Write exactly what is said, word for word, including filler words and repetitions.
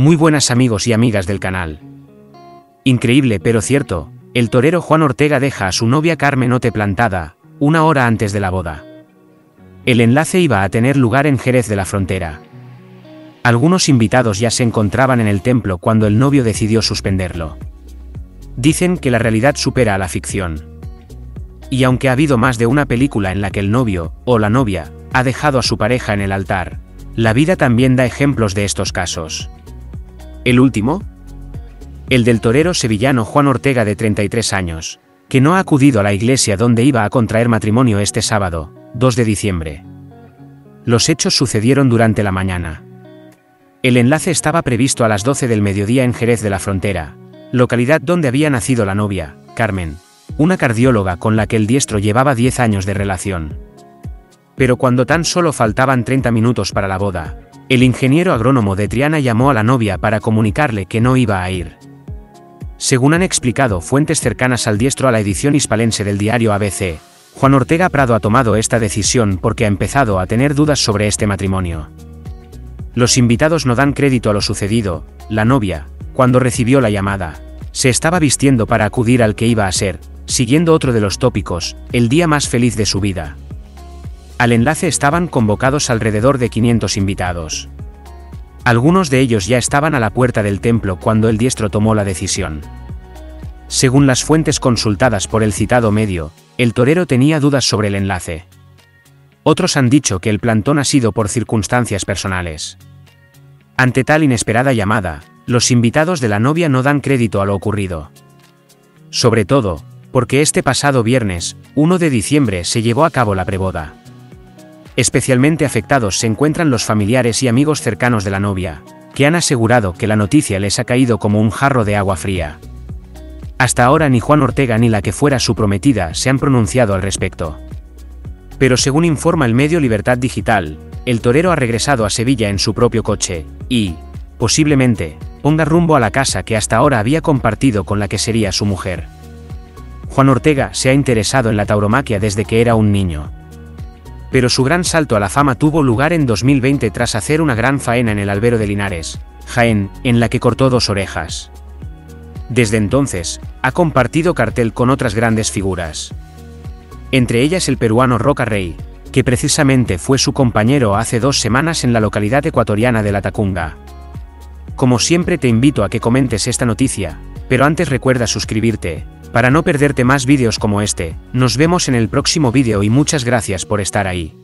Muy buenas amigos y amigas del canal. Increíble pero cierto, el torero Juan Ortega deja a su novia Carmen Ote plantada, una hora antes de la boda. El enlace iba a tener lugar en Jerez de la Frontera. Algunos invitados ya se encontraban en el templo cuando el novio decidió suspenderlo. Dicen que la realidad supera a la ficción. Y aunque ha habido más de una película en la que el novio, o la novia, ha dejado a su pareja en el altar, la vida también da ejemplos de estos casos. ¿El último? El del torero sevillano Juan Ortega de treinta y tres años, que no ha acudido a la iglesia donde iba a contraer matrimonio este sábado, dos de diciembre. Los hechos sucedieron durante la mañana. El enlace estaba previsto a las doce del mediodía en Jerez de la Frontera, localidad donde había nacido la novia, Carmen, una cardióloga con la que el diestro llevaba diez años de relación. Pero cuando tan solo faltaban treinta minutos para la boda, el ingeniero agrónomo de Triana llamó a la novia para comunicarle que no iba a ir. Según han explicado fuentes cercanas al diestro a la edición hispalense del diario A B C, Juan Ortega Prado ha tomado esta decisión porque ha empezado a tener dudas sobre este matrimonio. Los invitados no dan crédito a lo sucedido. La novia, cuando recibió la llamada, se estaba vistiendo para acudir al que iba a ser, siguiendo otro de los tópicos, el día más feliz de su vida. Al enlace estaban convocados alrededor de quinientos invitados. Algunos de ellos ya estaban a la puerta del templo cuando el diestro tomó la decisión. Según las fuentes consultadas por el citado medio, el torero tenía dudas sobre el enlace. Otros han dicho que el plantón ha sido por circunstancias personales. Ante tal inesperada llamada, los invitados de la novia no dan crédito a lo ocurrido. Sobre todo, porque este pasado viernes, uno de diciembre, se llevó a cabo la preboda. Especialmente afectados se encuentran los familiares y amigos cercanos de la novia, que han asegurado que la noticia les ha caído como un jarro de agua fría. Hasta ahora ni Juan Ortega ni la que fuera su prometida se han pronunciado al respecto. Pero según informa el medio Libertad Digital, el torero ha regresado a Sevilla en su propio coche, y, posiblemente, ponga rumbo a la casa que hasta ahora había compartido con la que sería su mujer. Juan Ortega se ha interesado en la tauromaquia desde que era un niño. Pero su gran salto a la fama tuvo lugar en dos mil veinte tras hacer una gran faena en el albero de Linares, Jaén, en la que cortó dos orejas. Desde entonces, ha compartido cartel con otras grandes figuras. Entre ellas el peruano Roca Rey, que precisamente fue su compañero hace dos semanas en la localidad ecuatoriana de La Tacunga. Como siempre te invito a que comentes esta noticia, pero antes recuerda suscribirte, para no perderte más vídeos como este. Nos vemos en el próximo vídeo y muchas gracias por estar ahí.